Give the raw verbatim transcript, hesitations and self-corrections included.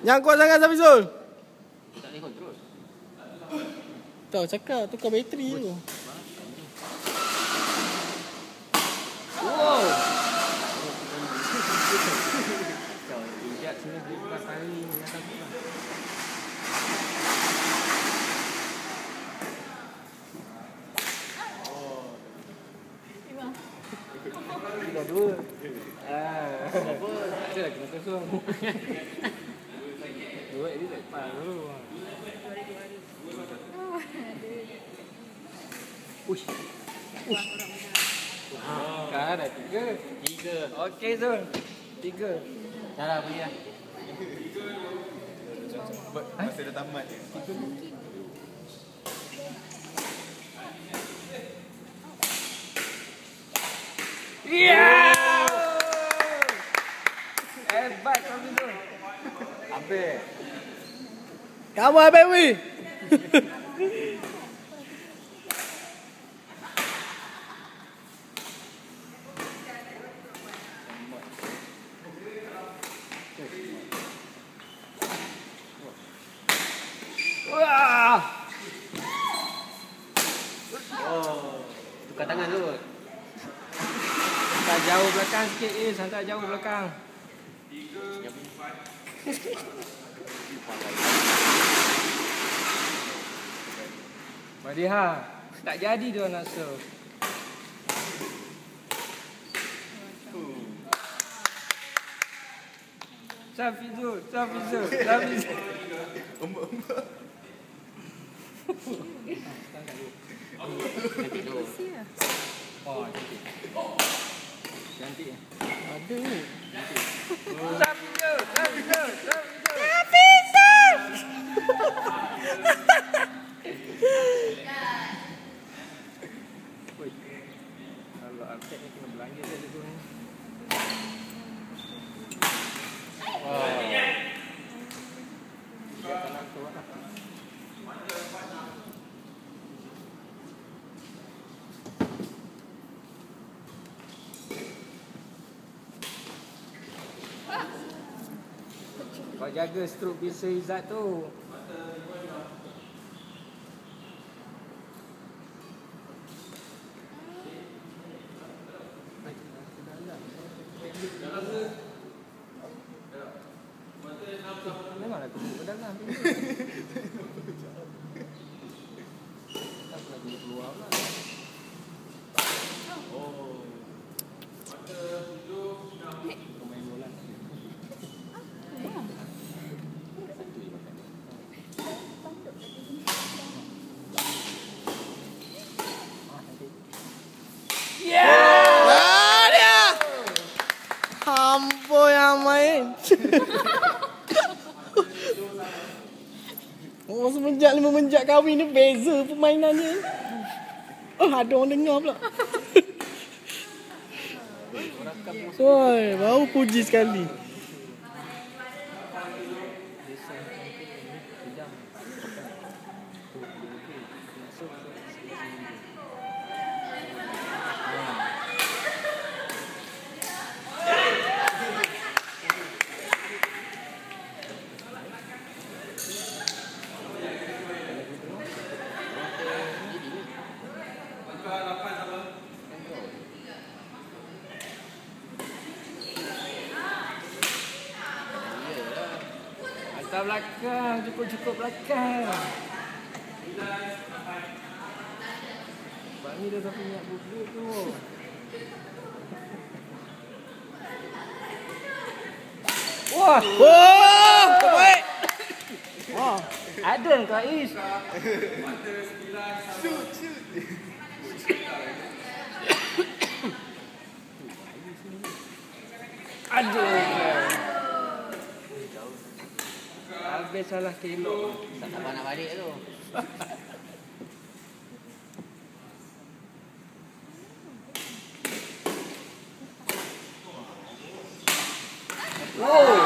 Yang kuat sangat Safizul. Tak boleh kontrol. Tak cakap tukar bateri tu. Wow. Kau injak sini boleh buka kali ni atas pula. Tiga dua. Ah, apa? Tak ada lagi kosong. Dua ini tak pas dulu. Ush. Ush. Kan ada tiga. Tiga. Okey Zul. Tiga. Cara beli lah. Masa dah tamat. Yeah! Hebat kami tu. Habis. Kamu habis weh. Wah. Oh. Tukar tangan tu. Hantar jauh belakang sikit eh, hantar jauh belakang. Madiha, tak jadi dia nak serve. Safizul, Safizul, Safizul. Ombak-ombak. Cantik tu. Oh, cantik. Cantik. Ada ni. Safizul, Safizul, Safizul. Safizul. Oi. Kalau upset ni kena belanja saja tu ni. Wah. Dia tak nak keluar lah. Kau jaga strok bisa Izzat tu. Memanglah tu pedagang tu. Tak pernah tunjuk keluar lah. Oh. Mata tujuh pemain bola. Yeah! Ah, dia. Hampo yang main. Oh, semenjak lima menjak kahwin ni beza permainannya. Oh, ada orang dengar pula. Woi, baru puji sekali. Hantar belakang, cukup-cukup belakang. Sebab ni dia dah punya bubuk tu. Wah! Wah, terbaik. Wah, Ada kau Is. Shoot, shoot. Aduh. Habis salah kilo. Tak sabar nak balik tu. Wow.